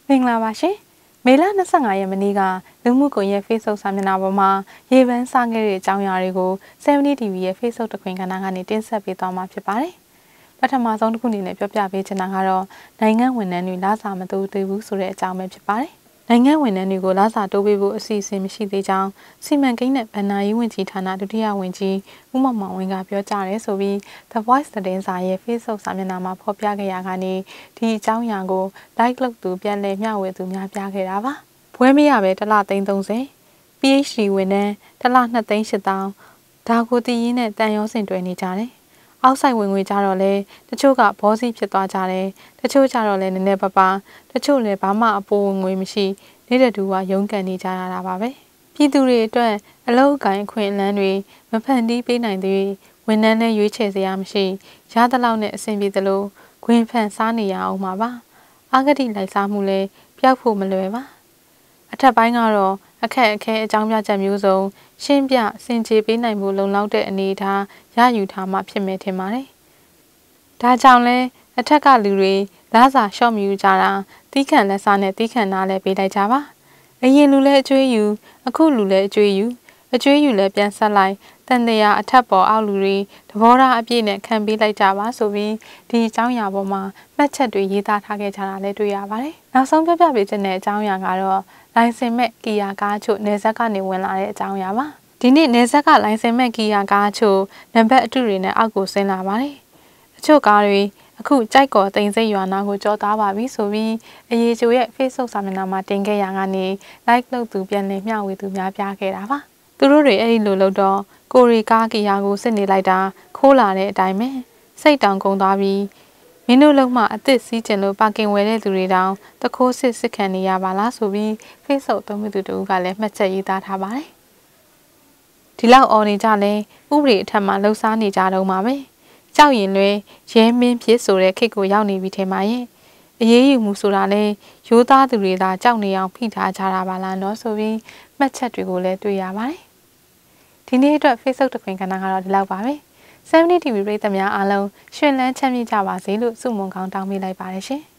မင်္ဂလာပါရှင်မေလ25ရက်နေ့ကလူမှုကွန်ရက် Facebook စာမျက်နှာပေါ်မှာရေပန်းစားခဲ့တဲ့အကြောင်းအရာတွေကို70 TV ရဲ့ Facebook တခွင်ကဏ္ဍကနေတင်ဆက်ပေးသွားမှာဖြစ်ပါတယ်ပထမဆုံးတစ်ခုအနေနဲ့ပြောပြပေးချင်တာကတော့နိုင်ငံဝန်ထမ်းတွေလစာမတိုးသေးဘူးဆိုတဲ့အကြောင်းပဲဖြစ်ပါတယ်နိုင်ငံဝန်ထမ်းတွေကိုလစာတိုးပေးဖို့အစီအစဉ်မရှိသေးကြောင်းစီမံကိန်းနဲ့ဗဏ္ဍာရေးဝန်ကြီးဌာနဒုတိယဝန်ကြီးဦးမောင်မောင်ဝင်းကပြောကြားတယ်ဆိုပြီး The Voice သတင်းစာရဲ့ Facebook စာမျက်နှာမှာဖော်ပြခဲ့ရာကနေဒီအကြောင်းအရာကို like လုပ်သူပြန်လည်မျှဝေသူများပြခဲ့တာပါ။ဘွဲမရပဲတစ်လ330 PhD ဝန်ထမ်းတစ်လ2,800,000ဒါကိုတည်ရင်းနဲ့တန်ရောစင်တွဲနေကြတယ်။အောက်ဆိုင်ဝင်ငွေကြတော့လဲတချို့ကဘောစီဖြစ်သွားကြတယ်။တချို့ကြတော့လဲနည်းနည်းပါးပါတချို့လဲဘာမှအပိုးဝင်ငွေမရှိနေတဲ့သူကရုန်းကန်နေကြရတာပါပဲ။ပြည်သူတွေအတွက်အလောက်အကိုင်းခွင့်အလန်းတွေမဖန်တီးပေးနိုင်သေးဝန်ထမ်းနဲ့ရွေးချယ်စရာမရှိရသလောက်နဲ့အဆင်ပြေသလိုခွင့်ဖန်စားနေရအောင်ပါပါ။အာဂတိလိုက်စားမှုလဲပျောက်ဖို့မလွယ်ပါ။အထက်ပိုင်းကတော့အခက်အခဲအကြောင်းပြချက်မျိုးစုံရှင်းပြစင်ကြေပေးနိုင်မှုလုံလောက်တဲ့အနေအထားရယူထားမှဖြစ်မယ်ထင်ပါတယ်။ဒါကြောင့်လဲအထက်ကလူတွေလားစာရှော့မြူကြတာတီးခန့်လက်စားနဲ့တီးခန့်နားလဲပေးလိုက်ကြပါ။အရင်လူလဲအကျွေးယူအခုလူလဲအကျွေးယူလဲပြန်ဆက်လိုက်တန်တရားအထက်ပေါ်အောက်လူတွေသဘောထားအပြည့်နဲ့ခံပေးလိုက်ကြပါဆိုပြီးဒီအကြောင်းအရာပေါ်မှာမှတ်ချက်တွေရေးသားထားခဲ့ကြတာလည်းတွေ့ရပါတယ်။နောက်ဆုံးပြပြပေးခြင်းတဲ့အကြောင်းအရာကတော့လိုင်စင်မဲ့ကီယာကားချို့နေဆက်ကနေဝင်လာတဲ့အကြောင်းအရာပါ။ဒီနေ့နေဆက်ကလိုင်စင်မဲ့ကီယာကားချို့နံပါတ်အတုတွေနဲ့အောက်ကိုဆင်းလာပါတယ်။အချို့ကားတွေအခုကြိုက်ကော်တိန်စိတ်ရွာနာကိုကြော်သားပါပြီဆိုပြီးအရေးချိုရဲ့ Facebook စာမျက်နှာမှာတင်ခဲ့ရာကနေ like လုပ်သူပြန်လည်မျှဝေသူများပြခဲ့တာပါ။သူတို့တွေအဲ့ဒီလိုလုပ်တော့ကိုရီကားကီယာကိုစစ်နေလိုက်တာခိုးလာတဲ့အတိုင်းပဲစိတ်တောင်ကုန်သွားပြီးမင်းတို့လုံးမအစ်စ်စီးကျင်လို့ပါကင်ဝယ်တဲ့သူတွေတောင်တခိုးစစ်ခံနေရပါလားဆိုပြီး Facebook သုံးသူတို့ကလည်းမှတ်ချက်ရေးသားထားပါတယ်။ဒီလောက်အော်နေကြလဲဥပဒေအထက်မှာလှုပ်ရှားနေကြတော့မှာပဲ။ကြောက်ရင်လွဲရဲမင်းဖြစ်ဆိုတဲ့ခေတ်ကိုရောက်နေပြီထင်ပါရဲ့။အရေးယူမှုဆိုတာလဲရိုးသားသူတွေသာကြောက်နေအောင်ဖိထားကြတာပါလားနော်ဆိုပြီးမှတ်ချက်တွေကိုလည်းတွေ့ရပါတယ်။ဒီနေ့အတွက် Facebook တခွင်ကဏ္ဍကတော့ဒီလောက်ပါပဲ။70 TV ပရိသတ်များအားလုံးရှင်လန်းချမ်းမြေ့ကြပါစေလို့ဆုမွန်ကောင်းတောင်းပေးလိုက်ပါတယ်ရှင်။